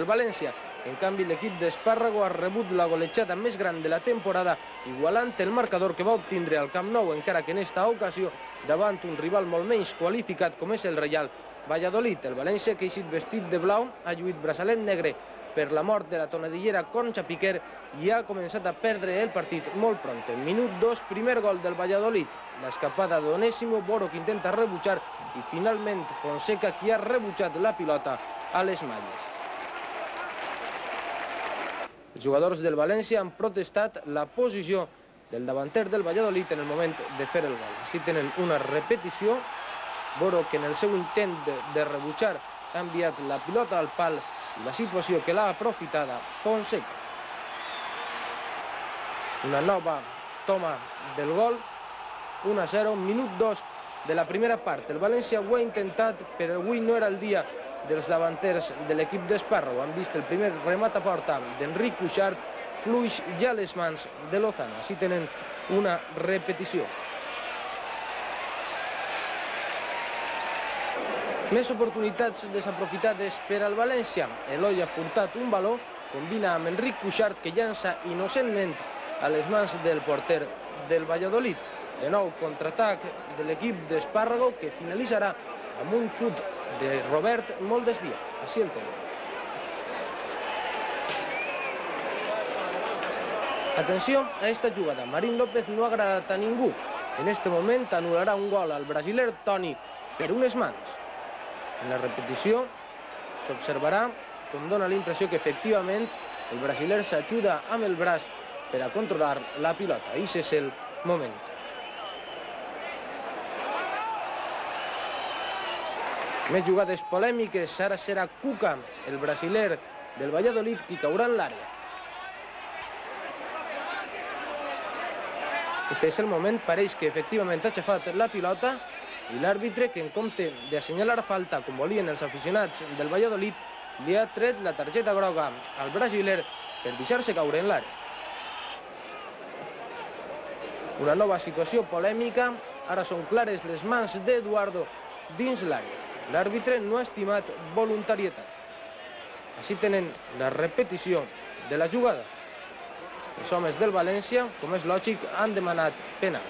El València, en canvi, l'equip d'Espàrrago ha rebut la golejada més gran de la temporada, igualant el marcador que va obtindre al Camp Nou, encara que en esta ocasió davant un rival molt menys qualificat com és el Reial Valladolid. El València, que ha eixit vestit de blau, ha lluït braçalet negre per la mort de la tonadillera Concha Piquer i ha començat a perdre el partit molt pront. En minut 2, primer gol del Valladolid. L'escapada d'Onésimo, Boro que intenta rebutjar i finalment Fonseca qui ha rebutjat la pilota a les malles. Els jugadors del València han protestat la posició del davanter del Valladolid en el moment de fer el gol. Així tenen una repetició. Boro que en el seu intent de rebutjar ha enviat la pilota al pal i la situació que l'ha aprofitada Fonseca. Una nova toma del gol, 1-0, minut 2 de la primera part. El València ho ha intentat, però avui no era el dia dels davanters de l'equip d'Espàrrago. Han vist el primer remat a porta d'Enric Cuixart, fluix ja a les mans de Lozano. Així tenen una repetició. Més oportunitats desaprofitades per al València. Eloi ha furtat un baló, combina amb Enric Cuixart que llança innocentment a les mans del porter del Valladolid. De nou contraatac de l'equip d'Espàrrago que finalitzarà amb un xut de Robert molt desviat. Així el tenen. Atenció a esta jugada. Marín López no ha agradat a ningú. En este moment anul·larà un gol al brasiler Toni per unes mans. En la repetició s'observarà com dona la impressió que efectivament el brasiler s'ajuda amb el braç per a controlar la pilota. Aquest és el moment. Més jugades polèmiques. Ara serà Cuca, el brasiler del Valladolid, qui caurà en l'àrea. Este és el moment, pareix que efectivament ha aixafat la pilota i l'àrbitre, que en compte d'assenyalar falta, com volien els aficionats del Valladolid, li ha tret la targeta groga al brasiler per deixar-se caure en l'àrea. Una nova situació polèmica. Ara són clares les mans d'Eduardo dins l'àrea. L'àrbitre no ha estimat voluntarietat. Així tenen la repetició de la jugada. Els homes del València, com és lògic, han demanat penal.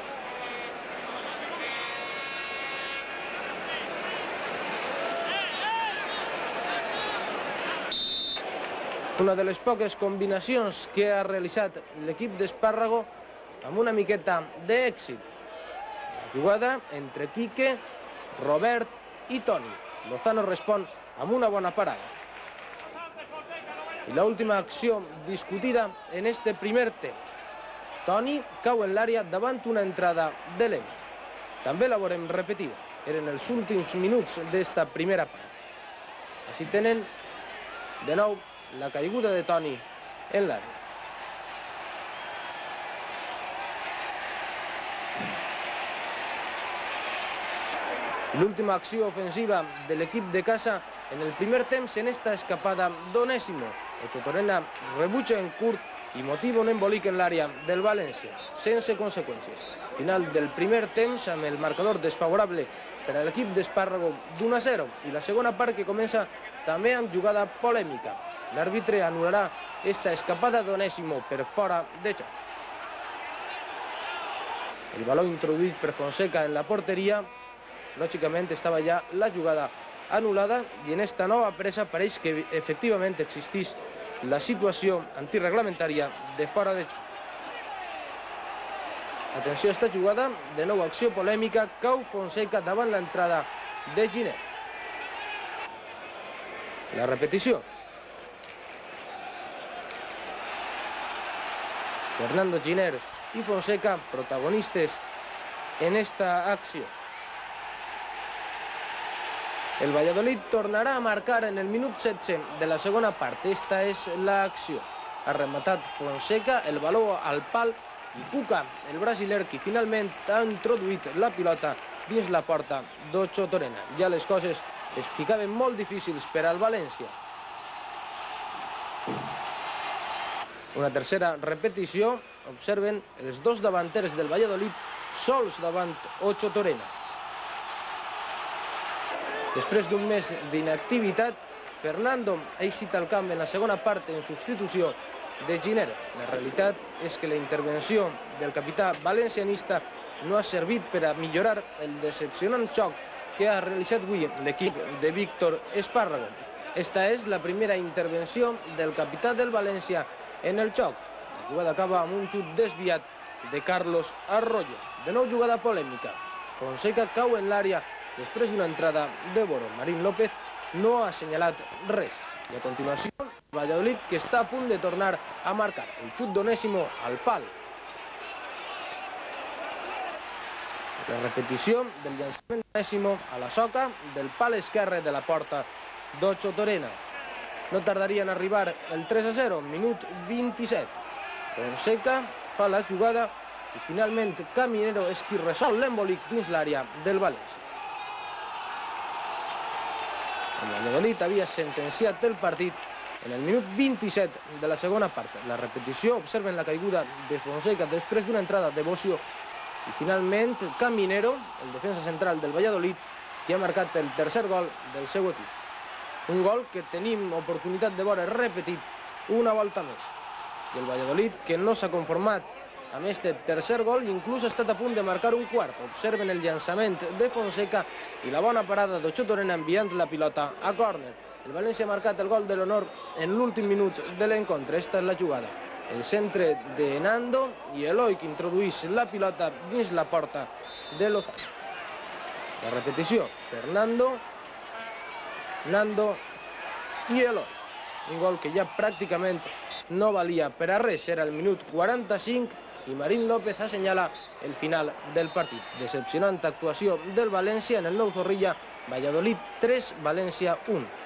Una de les poques combinacions que ha realitzat l'equip d'Espàrrago amb una miqueta d'èxit. La jugada entre Quique, Robert i Toni. Lozano respon amb una bona parada. I l'última acció discutida en este primer temps. Toni cau en l'àrea davant una entrada de Lema. També la veurem repetida. Eren els últims minuts d'esta primera part. Així tenen de nou la caiguda de Toni en l'àrea. L'última acció ofensiva de l'equip de casa en el primer temps en esta escapada d'Onésimo. Ocho Torena rebutja en curt i motiva un embolic en l'àrea del València, sense conseqüències. Final del primer temps amb el marcador desfavorable per a l'equip d'Espàrrago d'1-0 i la segona part que comença també amb jugada polèmica. L'àrbitre anul·larà esta escapada d'Onésimo per fora de joc. El baló introduït per Fonseca en la porteria. Lògicament estava ja la jugada anul·lada i en esta nova presa pareix que efectivament existís la situació antirreglamentària de fora de joc. Atenció a esta jugada, de nou acció polèmica, cau Fonseca davant l'entrada de Giner. La repetició. Fernando Giner i Fonseca, protagonistes en esta acció. El Valladolid tornarà a marcar en el minut 16 de la segona part. Esta és l'acció. Ha rematat Fonseca, el baló al pal i Cuca, el brasiler, qui finalment ha introduït la pilota dins la porta d'Ocho Torena. Ja les coses es ficaven molt difícils per al València. Una tercera repetició. Observen els dos davanters del Valladolid sols davant Ocho Torena. Després d'un mes d'inactivitat, Fernando ha eixit al camp en la segona part en substitució de Ginero. La realitat és que la intervenció del capità valencianista no ha servit per a millorar el decepcionant xoc que ha realitzat avui l'equip de Víctor Espárrago. Esta és la primera intervenció del capità del València en el xoc. La jugada acaba amb un xut desviat de Carlos Arroyo. De nou jugada polèmica. Fonseca cau en l'àrea després d'una entrada de Boro. Marín López no ha assenyalat res. I a continuació, Valladolid, que està a punt de tornar a marcar. El xut d'Onésimo al pal. La repetició del llançament d'Onésimo a la soca del pal esquerre de la porta d'Ocho Torena. No tardaria en arribar el 3-0, minut 27. Fonseca fa la jugada i finalment Caminero és qui resol l'embolic dins l'àrea del València. El Valladolid havia sentenciat el partit en el minut 27 de la segona part. La repetició, observen la caiguda de Fonseca després d'una entrada de Bocio i finalment Caminero, el defensa central del Valladolid, que ha marcat el tercer gol del seu equip. Un gol que tenim oportunitat de veure repetit una volta més. I el Valladolid, que no s'ha conformat amb este tercer gol, inclús ha estat a punt de marcar un quart. Observen el llançament de Fonseca i la bona parada d'Ocho Torena enviant la pilota a córner. El València ha marcat el gol de l'honor en l'últim minut de l'encontre. Esta és la jugada. El centre de Nando i Eloi, que introduís la pilota dins la porta de Lozano. La repetició, Fernando, Nando i Eloi. Un gol que ja pràcticament no valia per a res. Era el minut 45 i Marín López assenyala el final del partit. Decepcionant actuació del València en el Nou Zorrilla. Valladolid 3, València 1.